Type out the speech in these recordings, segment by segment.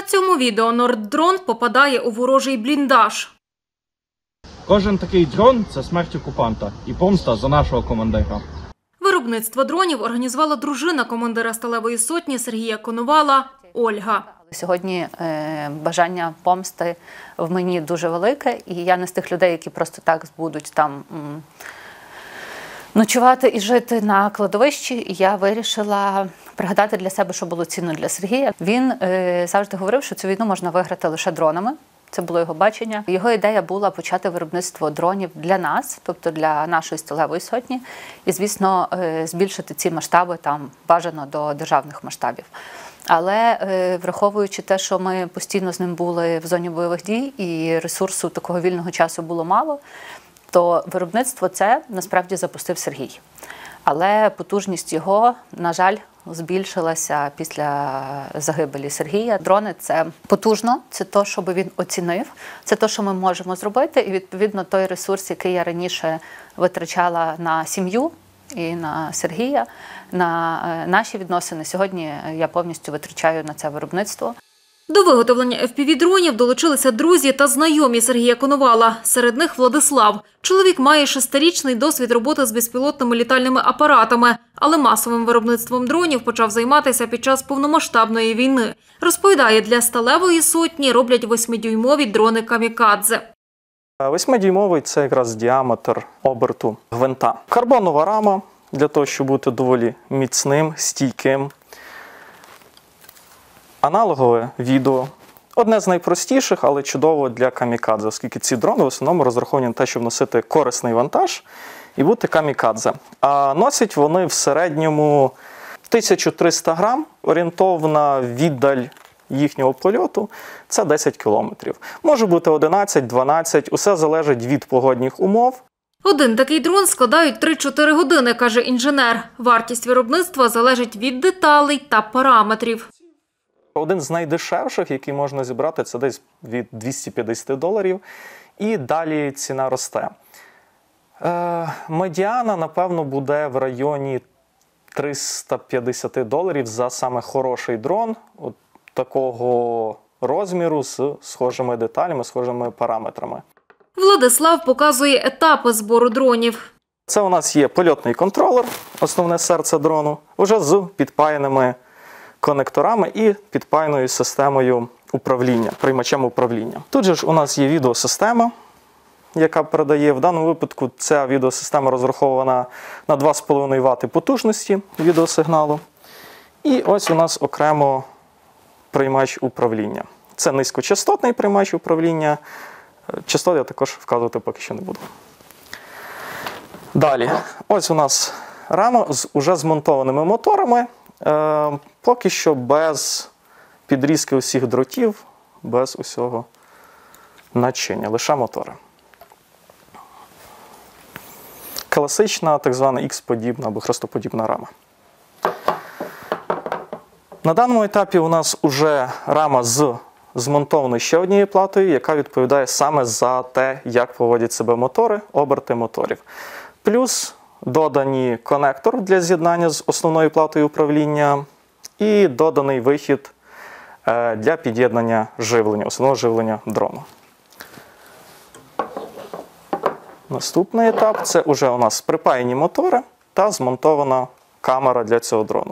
цьому відео Норддрон попадає у ворожий бліндаж. Кожен такий дрон – це смерть окупанта і помста за нашого командира. Виробництво дронів організувала дружина командира Сталевої сотні Сергія Коновала Ольга. Сьогодні бажання помсти в мені дуже велике, і я не з тих людей, які просто так будуть там ночувати і жити на кладовищі. І я вирішила пригадати для себе, що було цінно для Сергія. Він завжди говорив, що цю війну можна виграти лише дронами. Це було його бачення. Його ідея була почати виробництво дронів для нас, тобто для нашої Сталевої сотні, і, звісно, збільшити ці масштаби там бажано до державних масштабів. Але враховуючи те, що ми постійно з ним були в зоні бойових дій і ресурсу такого вільного часу було мало, то виробництво це насправді запустив Сергій. Але потужність його, на жаль, збільшилася після загибелі Сергія. Дрони – це потужно, це те, що він оцінив, це те, що ми можемо зробити. І, відповідно, той ресурс, який я раніше витрачала на сім'ю і на Сергія, на наші відносини, сьогодні я повністю витрачаю на це виробництво. До виготовлення FPV-дронів долучилися друзі та знайомі Сергія Коновала. Серед них Владислав. Чоловік має 6-річний досвід роботи з безпілотними літальними апаратами, але масовим виробництвом дронів почав займатися під час повномасштабної війни. Розповідає, для Сталевої сотні роблять 8-дюймові дрони «Камікадзе». 8-дюймовий – це якраз діаметр оберту гвинта. Карбонова рама для того, щоб бути доволі міцним, стійким. Аналогове відео. Одне з найпростіших, але чудово для камікадзе, оскільки ці дрони в основному розраховані на те, щоб носити корисний вантаж і бути камікадзе. А носять вони в середньому 1300 грам, орієнтовна віддаль їхнього польоту – це 10 кілометрів. Може бути 11, 12, усе залежить від погодних умов. Один такий дрон складають 3-4 години, каже інженер. Вартість виробництва залежить від деталей та параметрів. Один з найдешевших, який можна зібрати, це десь від $250. І далі ціна росте. Медіана, напевно, буде в районі $350 за саме хороший дрон. От такого розміру з схожими деталями, схожими параметрами. Владислав показує етапи збору дронів. Це у нас є польотний контролер, основне серце дрону, вже з підпаяними конекторами і підпаяною системою управління, приймачем управління. Тут же ж у нас є відеосистема, яка передає. В даному випадку ця відеосистема розрахована на 2,5 Вт потужності відеосигналу. І ось у нас окремо приймач управління. Це низькочастотний приймач управління. Частот я також вказувати поки що не буду. Далі. Ось у нас рама з уже змонтованими моторами. Поки що без підрізки усіх дротів, без усього начиння, лише мотори. Класична, так звана X-подібна або хрестоподібна рама. На даному етапі у нас вже рама з змонтованою ще однією платою, яка відповідає саме за те, як поводять себе мотори, оберти моторів. Плюс додані конектор для з'єднання з основною платою управління і доданий вихід для під'єднання живлення, основного живлення дрону. Наступний етап – це вже у нас припаяні мотори та змонтована камера для цього дрону.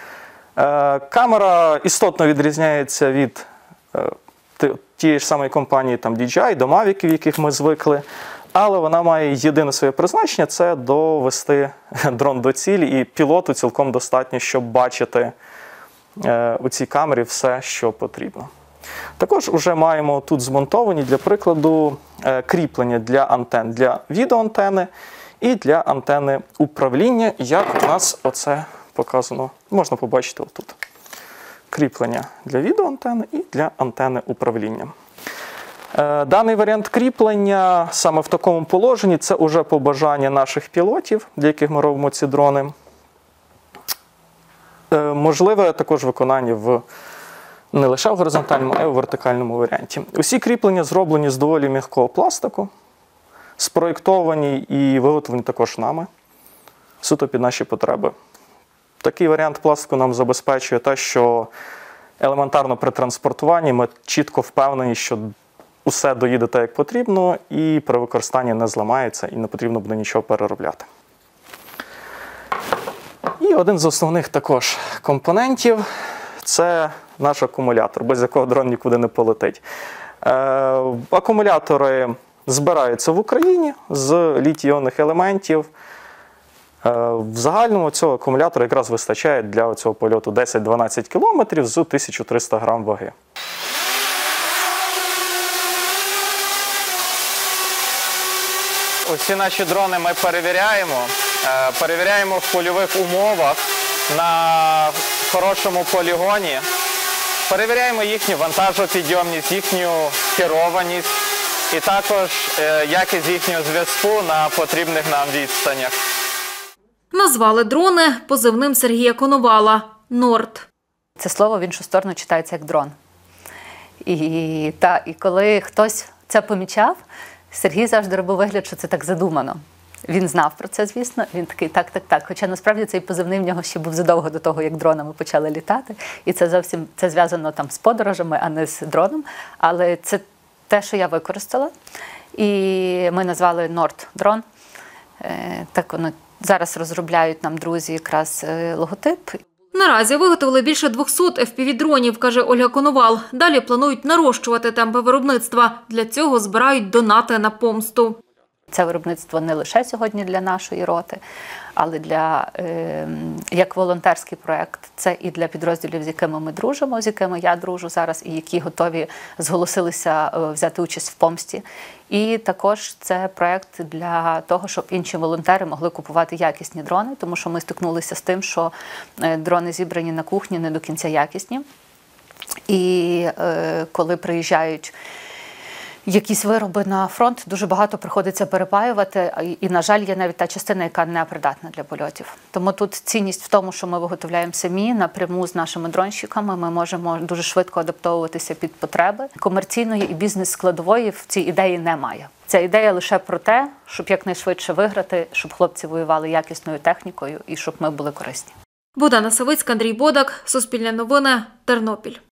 Камера істотно відрізняється від тієї ж самої компанії там, DJI, до Mavic, яких ми звикли. Але вона має єдине своє призначення – це довести дрон до цілі, і пілоту цілком достатньо, щоб бачити у цій камері все, що потрібно. Також вже маємо тут змонтовані, для прикладу, кріплення для антен, для відеоантени і для антени управління, як у нас оце показано, можна побачити отут. Кріплення для відеоантени і для антени управління. Даний варіант кріплення саме в такому положенні – це вже побажання наших пілотів, для яких ми робимо ці дрони. Можливе також виконання не лише в горизонтальному, а й у вертикальному варіанті. Усі кріплення зроблені з доволі м'якого пластику, спроєктовані і виготовлені також нами, суто під наші потреби. Такий варіант пластику нам забезпечує те, що елементарно при транспортуванні ми чітко впевнені, що усе доїде так, як потрібно, і при використанні не зламається, і не потрібно буде нічого переробляти. І один з основних також компонентів – це наш акумулятор, без якого дрон нікуди не полетить. Акумулятори збираються в Україні з літій-іонних елементів. В загальному цього акумулятора якраз вистачає для цього польоту 10-12 км з 1300 грам ваги. Усі наші дрони ми перевіряємо. Перевіряємо в польових умовах, на хорошому полігоні. Перевіряємо їхню вантажопідйомність, їхню керованість і також якість їхнього зв'язку на потрібних нам відстанях. Назвали дрони позивним Сергія Коновала – «Норд». Це слово в іншу сторону читається як дрон. І коли хтось це помічав, Сергій завжди робив вигляд, що це так задумано. Він знав про це, звісно, він такий так. Хоча насправді цей позивний в нього ще був задовго до того, як дронами почали літати. І це зв'язано там з подорожами, а не з дроном. Але це те, що я використала. І ми назвали «Норд» дрон. Так воно зараз розробляють нам друзі якраз логотип. Наразі виготовили більше 200 FPV-дронів, каже Ольга Коновал. Далі планують нарощувати темпи виробництва. Для цього збирають донати на помсту. Це виробництво не лише сьогодні для нашої роти, але як волонтерський проєкт. Це і для підрозділів, з якими ми дружимо, з якими я дружу зараз, і які готові зголосилися взяти участь в помсті. І також це проєкт для того, щоб інші волонтери могли купувати якісні дрони, тому що ми стикнулися з тим, що дрони зібрані на кухні не до кінця якісні. І коли приїжджають якісь вироби на фронт, дуже багато приходиться перепаювати, і, на жаль, є навіть та частина, яка не придатна для польотів. Тому тут цінність в тому, що ми виготовляємо самі, напряму з нашими дронщиками, ми можемо дуже швидко адаптовуватися під потреби. Комерційної і бізнес-складової в цій ідеї немає. Ця ідея лише про те, щоб якнайшвидше виграти, щоб хлопці воювали якісною технікою і щоб ми були корисні. Богдана Савицька, Андрій Бодак, Суспільне новини, Тернопіль.